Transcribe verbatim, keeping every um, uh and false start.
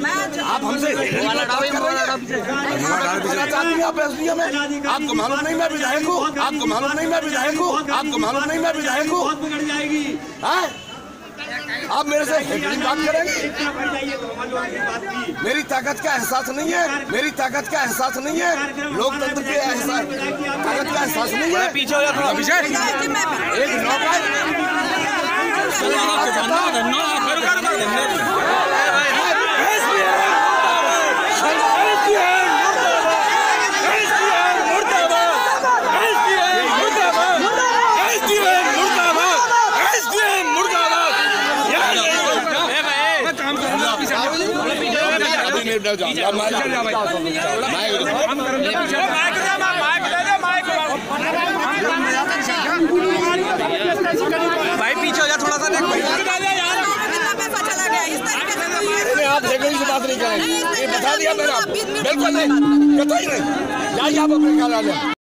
आप हमसे आप एसडीएम है, आपको मालूम नहीं मैं विधायक हूँ, आपको मालूम नहीं मैं विधायक हूँ, आपको मालूम नहीं मैं विधायक हूँ। आप मेरे से हेकड़ी बात करेंगे? मेरी ताकत का एहसास नहीं है, मेरी ताकत का एहसास नहीं है, लोकतंत्र के एहसास ताकत का एहसास नहीं है। पीछे हो जाओ थोड़ा, पीछे एक नौका भाई पीछे हो जा थोड़ा सा। आप देखने से बात नहीं करेंगे, ये बता दिया मैंने, बिल्कुल नहीं, कतई नहीं। जाइए आप अपने ख्याल आ जाए।